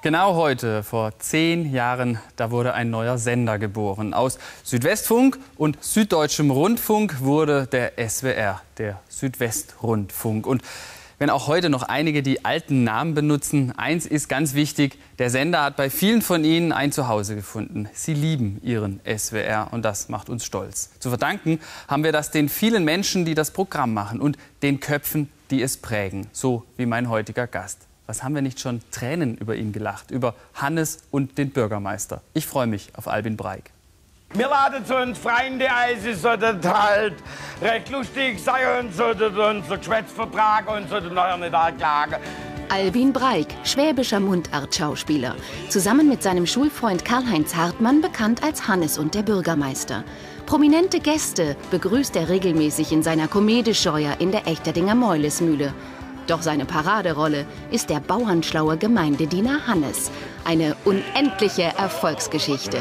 Genau heute, vor 10 Jahren, da wurde ein neuer Sender geboren. Aus Südwestfunk und Süddeutschem Rundfunk wurde der SWR, der Südwestrundfunk. Und wenn auch heute noch einige die alten Namen benutzen, eins ist ganz wichtig, der Sender hat bei vielen von Ihnen ein Zuhause gefunden. Sie lieben Ihren SWR und das macht uns stolz. Zu verdanken haben wir das den vielen Menschen, die das Programm machen und den Köpfen, die es prägen, so wie mein heutiger Gast. Was haben wir nicht schon Tränen über ihn gelacht, über Hannes und den Bürgermeister. Ich freue mich auf Albin Breik. Wir laden zu uns Freunde ein, es sollte halt recht lustig sein und sollte unser Geschwätz vertragen und sollte nachher nicht anklagen. Albin Breik, schwäbischer Mundart-Schauspieler. Zusammen mit seinem Schulfreund Karl-Heinz Hartmann bekannt als Hannes und der Bürgermeister. Prominente Gäste begrüßt er regelmäßig in seiner Komödiescheuer in der Echterdinger Meulesmühle. Doch seine Paraderolle ist der bauernschlaue Gemeindediener Hannes. Eine unendliche Erfolgsgeschichte.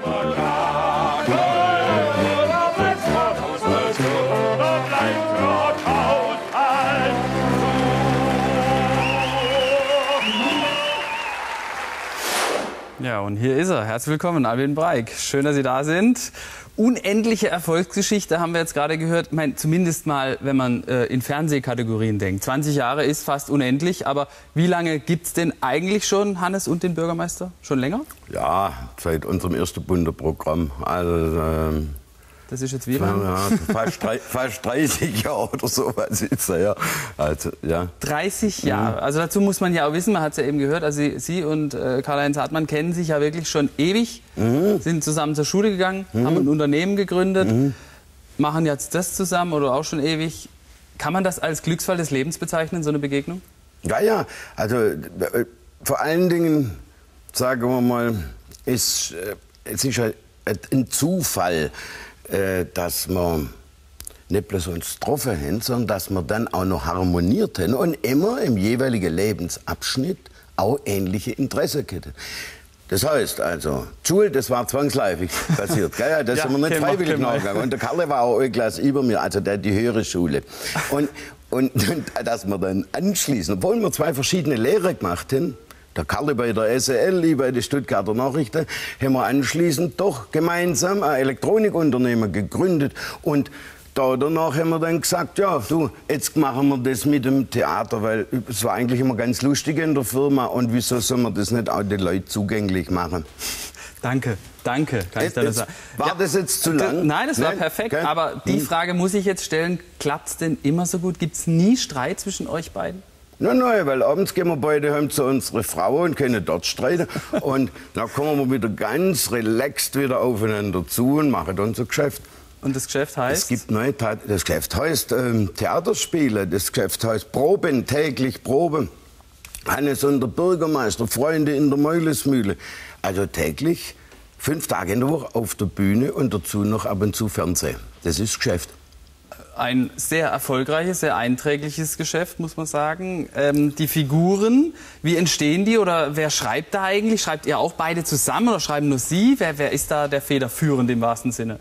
Ja, und hier ist er. Herzlich willkommen, Albin Breik. Schön, dass Sie da sind. Unendliche Erfolgsgeschichte haben wir jetzt gerade gehört. Ich meine, zumindest mal, wenn man in Fernsehkategorien denkt. 20 Jahre ist fast unendlich, aber wie lange gibt es denn eigentlich schon Hannes und den Bürgermeister? Schon länger? Ja, seit unserem ersten Bundeprogramm. Also, das ist jetzt wie lange? Ja, fast 30 Jahre oder so was ist er, ja. Also, ja. 30 Jahre. Also dazu muss man ja auch wissen, man hat es ja eben gehört, also Sie und Karl-Heinz Hartmann kennen sich ja wirklich schon ewig, sind zusammen zur Schule gegangen, haben ein Unternehmen gegründet, machen jetzt das zusammen oder auch schon ewig. Kann man das als Glücksfall des Lebens bezeichnen, so eine Begegnung? Ja, ja. Also vor allen Dingen, sagen wir mal, es ist ein Zufall, dass wir nicht bloß uns getroffen haben, sondern dass wir dann auch noch harmoniert haben und immer im jeweiligen Lebensabschnitt auch ähnliche Interessen hatten. Das heißt also, die Schule, das war zwangsläufig passiert. Gell? Das sind wir nicht freiwillig nachgegangen. Und der Karl war auch eine Klasse über mir, also der die höhere Schule. Und dass wir dann anschließend, obwohl wir 2 verschiedene Lehrer gemacht haben, der Karl bei der SEL, ich bei den Stuttgarter Nachrichten, haben wir anschließend doch gemeinsam ein Elektronikunternehmen gegründet. Und danach haben wir dann gesagt, ja, du, jetzt machen wir das mit dem Theater, weil es war eigentlich immer ganz lustig in der Firma. Und wieso soll man das nicht auch den Leuten zugänglich machen? Danke, danke. Kann ich da sagen. War das jetzt zu lang? Nein, das war perfekt. Okay. Aber die Frage muss ich jetzt stellen, klappt es denn immer so gut? Gibt es nie Streit zwischen euch beiden? Nein, weil abends gehen wir beide heim zu unserer Frau und können dort streiten. Und dann kommen wir wieder ganz relaxed wieder aufeinander zu und machen unser Geschäft. Und das Geschäft heißt? Es gibt neue das Geschäft heißt Theaterspiele, das Geschäft heißt Proben, täglich Proben. Hannes und der Bürgermeister, Freunde in der Meulesmühle. Also täglich 5 Tage in der Woche auf der Bühne und dazu noch ab und zu Fernsehen. Das ist das Geschäft. Ein sehr erfolgreiches, sehr einträgliches Geschäft, muss man sagen. Die Figuren, wie entstehen die oder wer schreibt da eigentlich? Schreibt ihr auch beide zusammen oder schreiben nur Sie? Wer ist da der Federführende im wahrsten Sinne?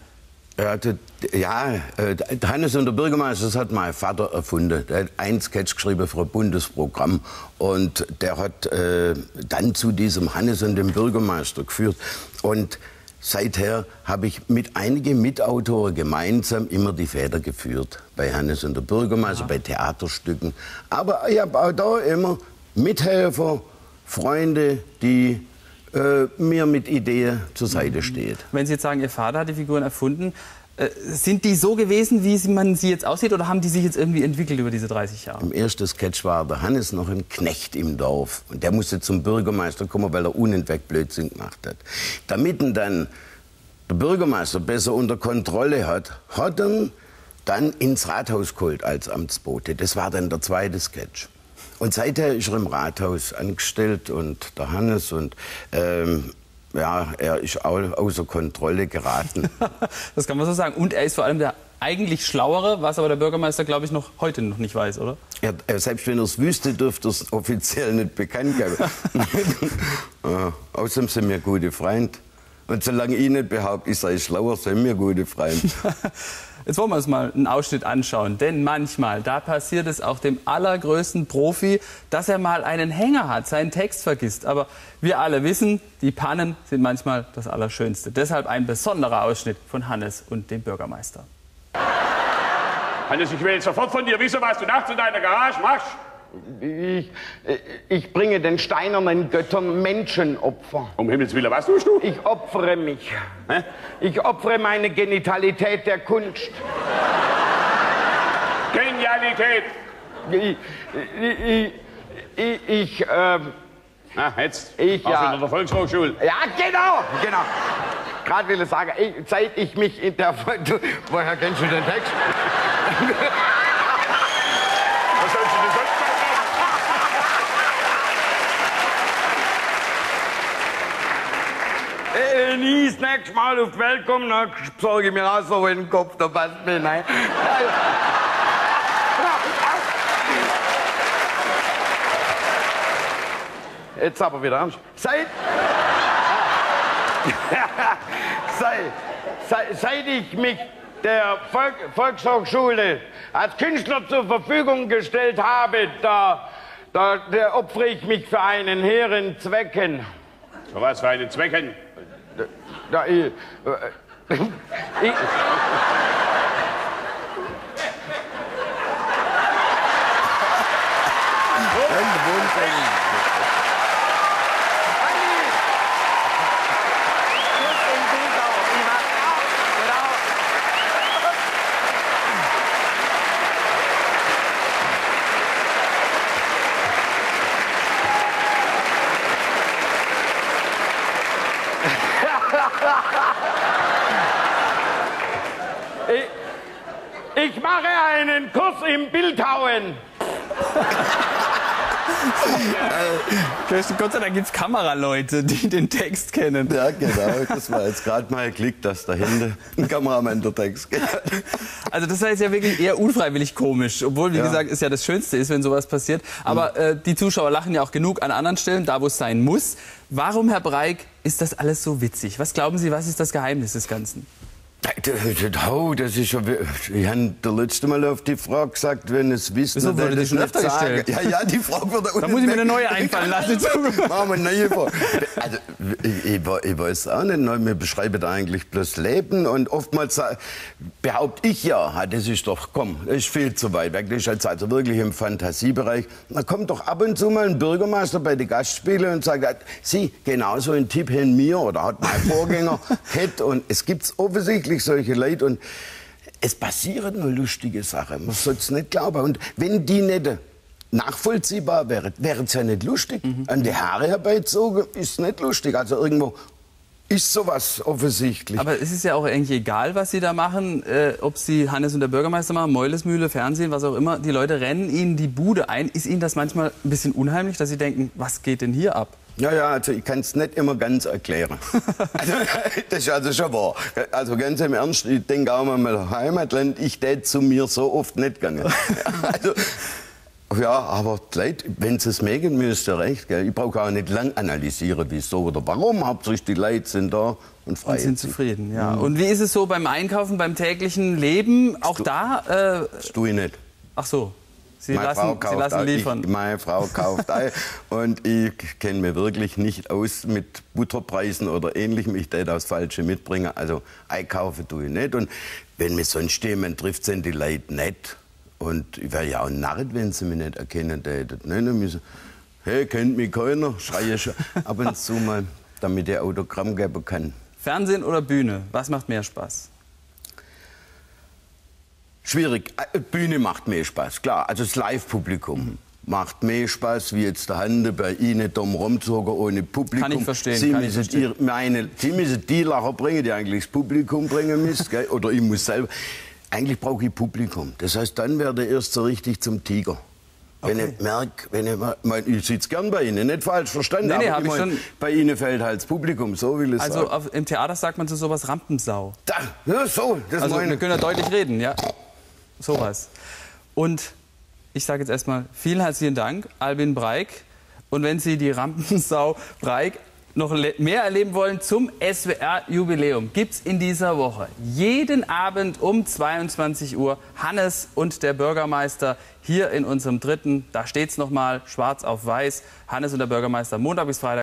Ja, Hannes und der Bürgermeister, das hat mein Vater erfunden. Der hat einen Sketch geschrieben für ein Bundesprogramm und der hat dann zu diesem Hannes und dem Bürgermeister geführt. Und seither habe ich mit einigen Mitautoren gemeinsam immer die Feder geführt. Bei Hannes und der Bürgermeister, bei Theaterstücken. Aber ich habe auch da immer Mithelfer, Freunde, die mir mit Ideen zur Seite stehen. Wenn Sie jetzt sagen, Ihr Vater hat die Figuren erfunden, sind die so gewesen, wie man sie jetzt aussieht, oder haben die sich jetzt irgendwie entwickelt über diese 30 Jahre? Im ersten Sketch war der Hannes noch ein Knecht im Dorf. Und der musste zum Bürgermeister kommen, weil er unentwegt Blödsinn gemacht hat. Damit ihn dann der Bürgermeister besser unter Kontrolle hat er dann ins Rathaus geholt als Amtsbote. Das war dann der zweite Sketch. Und seither ist er im Rathaus angestellt und der Hannes und ja, er ist auch außer Kontrolle geraten. Das kann man so sagen. Und er ist vor allem der eigentlich Schlauere, was aber der Bürgermeister, glaube ich, heute noch nicht weiß, oder? Selbst wenn er es wüsste, dürfte er es offiziell nicht bekannt geben. Außerdem sind wir gute Freunde. Und solange ich nicht behaupte, ich sei schlauer, sind wir gute Freunde. Jetzt wollen wir uns mal einen Ausschnitt anschauen, denn manchmal, da passiert es auch dem allergrößten Profi, dass er mal einen Hänger hat, seinen Text vergisst. Aber wir alle wissen, die Pannen sind manchmal das Allerschönste. Deshalb ein besonderer Ausschnitt von Hannes und dem Bürgermeister. Hannes, ich will jetzt sofort von dir wissen, was du nachts in deiner Garage machst. Ich bringe den steinernen Göttern Menschenopfer. Um Himmels Willen, was tust du? Ich opfere mich. Hä? Ich opfere meine Genitalität der Kunst. Genialität. Jetzt? Ich, ja. Aus der Volkshochschule. Ja, genau. Gerade will ich sagen, seit ich mich in der... Woher kennst du den Text? Was sollst du denn sonst machen? Wenn ich das nächste Mal auf die Welt komme, dann besorge ich mir auch so in den Kopf, da passt mir nein. Jetzt aber wieder ernst. Seit ich mich der Volkshochschule als Künstler zur Verfügung gestellt habe, da opfere ich mich für einen hehren Zwecken. Für was für einen Zwecken? Ich mache einen Kurs im Bildhauen. Gott sei Dank gibt es Kameraleute, die den Text kennen. Ja, genau. Das war jetzt gerade mal ein Klick, dass dahinter ein Kameramann der Text kennt. Also das war jetzt ja wirklich eher unfreiwillig komisch, obwohl, wie gesagt, es ja das Schönste ist, wenn sowas passiert. Aber die Zuschauer lachen ja auch genug an anderen Stellen, da wo es sein muss. Warum, Herr Breik, ist das alles so witzig? Was glauben Sie, was ist das Geheimnis des Ganzen? Das ist schon. Ich habe das letzte Mal auf die Frage gesagt, wenn es wisst, wieso wurde die schon öfter gestellt? Ja, die Frage wird da muss ich mir eine neue einfallen lassen. Machen wir eine neue Frage. Also, ich weiß auch nicht, wir beschreiben da eigentlich bloß Leben und oftmals behaupte ich ja, das ist doch, komm, das ist viel zu weit weg, das ist jetzt also wirklich im Fantasiebereich. Da kommt doch ab und zu mal ein Bürgermeister bei den Gastspielen und sagt, Sie, genauso ein Tipp hin mir oder hat mein Vorgänger hätte und es gibt offensichtlich solche Leute und es passieren nur lustige Sachen, man soll es nicht glauben. Und wenn die nicht nachvollziehbar wären, wäre es ja nicht lustig. An die Haare herbeizogen ist nicht lustig, also irgendwo ist sowas offensichtlich. Aber es ist ja auch eigentlich egal, was Sie da machen, ob Sie Hannes und der Bürgermeister machen, Meulesmühle, Fernsehen, was auch immer, die Leute rennen Ihnen die Bude ein. Ist Ihnen das manchmal ein bisschen unheimlich, dass Sie denken, was geht denn hier ab? Ja, also ich kann es nicht immer ganz erklären. Also, das ist also schon wahr. Also ganz im Ernst, ich denke auch mal, Heimatland, ich tät zu mir so oft nicht gegangen. Also, ja, aber die Leute, wenn sie es mögen, müsste recht. Gell? Ich brauche auch nicht lang analysieren, wieso oder warum. Hauptsächlich die Leute sind da und frei. Und sind zufrieden, ja. Und wie ist es so beim Einkaufen, beim täglichen Leben? Auch da? Das tue ich nicht. Ach so. Sie lassen liefern. Meine Frau kauft ein und ich kenne mich wirklich nicht aus mit Butterpreisen oder Ähnlichem. Ich tät das Falsche mitbringen. Also einkaufen tue ich nicht. Und wenn mich sonst jemand trifft, sind die Leute nett. Und ich wäre ja auch narrt, wenn sie mich nicht erkennen täten. Dann müssen, hey, kennt mich keiner? Schreie schon ab und zu mal, damit ich Autogramm geben kann. Fernsehen oder Bühne? Was macht mehr Spaß? Schwierig. Bühne macht mehr Spaß, klar. Also das Live-Publikum macht mehr Spaß, wie jetzt der Hand bei Ihnen dumm rumzogen ohne Publikum. Kann ich verstehen. Sie müssen die Lacher bringen, die eigentlich das Publikum bringen müssen. Gell? Oder ich muss selber. Eigentlich brauche ich Publikum. Das heißt, dann werde ich erst so richtig zum Tiger. Okay. Wenn ich merke, ich sitze gern bei Ihnen, nicht falsch verstanden, nee, aber bei Ihnen fällt halt das Publikum, so will ich sagen. Also im Theater sagt man zu sowas Rampensau. Ja, so, das also wir können ja deutlich reden, ja. Sowas. Und ich sage jetzt erstmal vielen herzlichen Dank, Albin Breik. Und wenn Sie die Rampensau Breik noch mehr erleben wollen zum SWR-Jubiläum, gibt es in dieser Woche jeden Abend um 22 Uhr Hannes und der Bürgermeister hier in unserem dritten. Da steht es nochmal schwarz auf weiß. Hannes und der Bürgermeister, Montag bis Freitag.